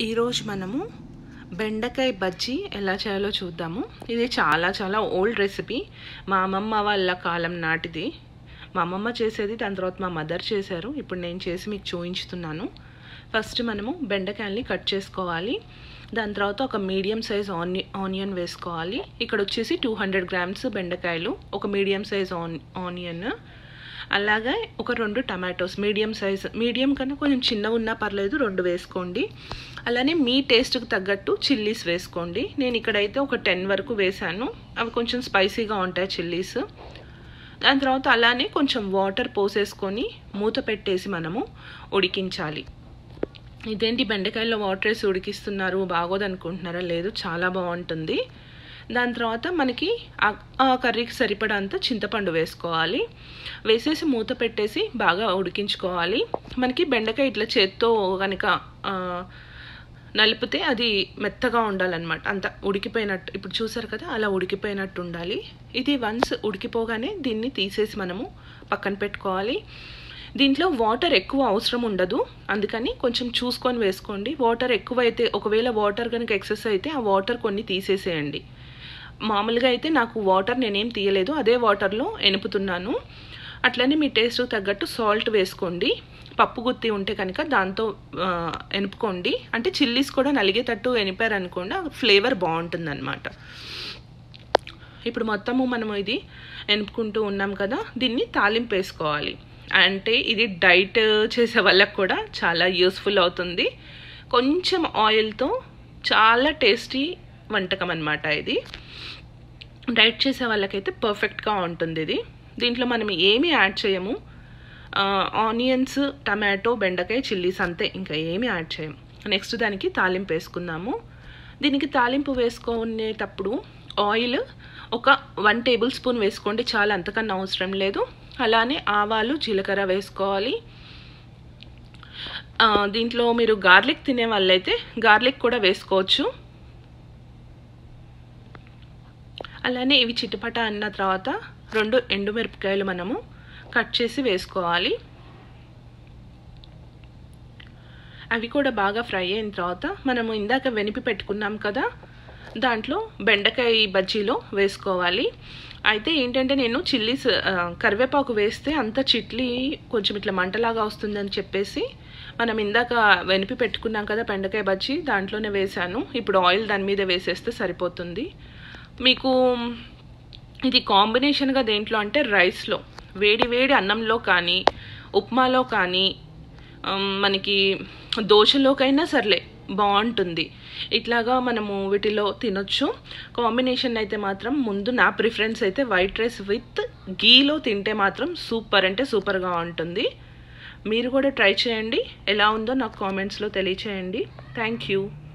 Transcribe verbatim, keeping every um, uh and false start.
ఈరోజు మనము బెండకాయ బజ్జీ ఎలా చేయాలో చూద్దాము. ఇది చాలా చాలా ఓల్డ్ రెసిపీ, మా అమ్మమ్మ వాళ్ళ కాలం నాటిది. మా అమ్మమ్మ చేసేది, దాని తర్వాత మా మదర్ చేశారు. ఇప్పుడు నేను చేసి మీకు చూపించుతున్నాను. ఫస్ట్ మనము బెండకాయల్ని కట్ చేసుకోవాలి. దాని తర్వాత ఒక మీడియం సైజ్ ఆని ఆనియన్ వేసుకోవాలి. ఇక్కడ వచ్చేసి టూ హండ్రెడ్ గ్రామ్స్ బెండకాయలు, ఒక మీడియం సైజ్ ఆన్ ఆనియన్, అలాగే ఒక రెండు టమాటోస్ మీడియం సైజ్, మీడియం కన్నా కొంచెం చిన్నగా ఉన్నా పర్లేదు, రెండు వేసుకోండి. అలానే మీ టేస్ట్కి తగ్గట్టు చిల్లీస్ వేసుకోండి. నేను ఇక్కడైతే ఒక టెన్ వరకు వేసాను, అవి కొంచెం స్పైసీగా ఉంటాయి చిల్లీస్. దాని తర్వాత అలానే కొంచెం వాటర్ పోసేసుకొని మూత పెట్టేసి మనము ఉడికించాలి. ఇదేంటి బెండకాయల్లో వాటర్ వేసి ఉడికిస్తున్నారు, బాగోదనుకుంటున్నారా? లేదు, చాలా బాగుంటుంది. దాని తర్వాత మనకి ఆ కర్రీకి సరిపడంత చింతపండు వేసుకోవాలి. వేసేసి మూత పెట్టేసి బాగా ఉడికించుకోవాలి. మనకి బెండకాయ ఇట్లా చేత్తో కనుక నలిపితే అది మెత్తగా ఉండాలన్నమాట, అంత ఉడికిపోయినట్టు. ఇప్పుడు చూసారు కదా, అలా ఉడికిపోయినట్టు ఉండాలి. ఇది వన్స్ ఉడికిపోగానే దీన్ని తీసేసి మనము పక్కన పెట్టుకోవాలి. దీంట్లో వాటర్ ఎక్కువ అవసరం ఉండదు, అందుకని కొంచెం చూసుకొని వేసుకోండి. వాటర్ ఎక్కువ అయితే, ఒకవేళ వాటర్ కనుక ఎక్సెస్ అయితే ఆ వాటర్ కొన్ని తీసేసేయండి. మామూలుగా అయితే నాకు వాటర్ నేనేం తీయలేదు, అదే వాటర్లో ఎనుపుతున్నాను. అట్లనే మీ టేస్ట్ తగ్గట్టు సాల్ట్ వేసుకోండి. పప్పు గుత్తి ఉంటే కనుక దాంతో ఎనుపుకోండి, అంటే చిల్లీస్ కూడా నలిగేటట్టు ఎనిపారనుకోండి, ఫ్లేవర్ బాగుంటుందన్నమాట. ఇప్పుడు మొత్తము మనము ఇది ఎనుపుకుంటూ ఉన్నాం కదా, దీన్ని తాలింపు వేసుకోవాలి. అంటే ఇది డైట్ చేసే వాళ్ళకి కూడా చాలా యూస్ఫుల్ అవుతుంది. కొంచెం ఆయిల్తో చాలా టేస్టీ వంటకం అన్నమాట ఇది. డైట్ చేసే వాళ్ళకైతే పర్ఫెక్ట్గా ఉంటుంది ఇది. దీంట్లో మనం ఏమీ యాడ్ చేయము, ఆనియన్స్, టమాటో, బెండకాయ, చిల్లీస్ అంతే, ఇంకా ఏమీ యాడ్ చేయము. నెక్స్ట్ దానికి తాలింపు వేసుకుందాము. దీనికి తాలింపు వేసుకునేటప్పుడు ఆయిల్ ఒక వన్ టేబుల్ స్పూన్ వేసుకోండి, చాలా, అంతకన్నా అవసరం లేదు. అలానే ఆవాలు, జీలకర్ర వేసుకోవాలి. దీంట్లో మీరు గార్లిక్ తినే వాళ్ళైతే గార్లిక్ కూడా వేసుకోవచ్చు. అలానే ఇవి చిటపట అన్న తర్వాత రెండు ఎండుమిరపకాయలు మనము కట్ చేసి వేసుకోవాలి. అవి కూడా బాగా ఫ్రై అయిన తర్వాత మనము ఇందాక వెనిపి పెట్టుకున్నాం కదా, దాంట్లో బెండకాయ బజ్జీలో వేసుకోవాలి. అయితే ఏంటంటే నేను చిల్లీస్ కరివేపాకు వేస్తే అంత చిట్లి కొంచెం ఇట్లా మంటలాగా వస్తుందని చెప్పేసి మనం ఇందాక వెనిపి పెట్టుకున్నాం కదా బెండకాయ బజ్జీ, దాంట్లోనే వేసాను. ఇప్పుడు ఆయిల్ దాని మీద వేసేస్తే సరిపోతుంది. మీకు ఇది కాంబినేషన్గా దేంట్లో అంటే రైస్లో, వేడి వేడి అన్నంలో కానీ, ఉప్మాలో కానీ, మనకి దోశలోకైనా సర్లే బాగుంటుంది. ఇట్లాగా మనము వీటిలో తినొచ్చు. కాంబినేషన్ అయితే మాత్రం ముందు నా ప్రిఫరెన్స్ అయితే వైట్ రైస్ విత్ గీలో తింటే మాత్రం సూపర్ అంటే సూపర్గా ఉంటుంది. మీరు కూడా ట్రై చేయండి, ఎలా ఉందో నాకు కామెంట్స్లో తెలియచేయండి. Thank you.